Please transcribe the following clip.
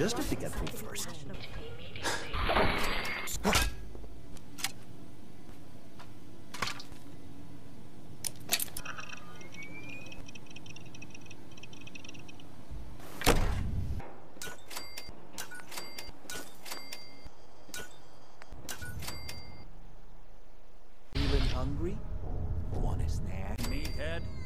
just have to get through first. Feeling hungry? Want a snack? Meathead.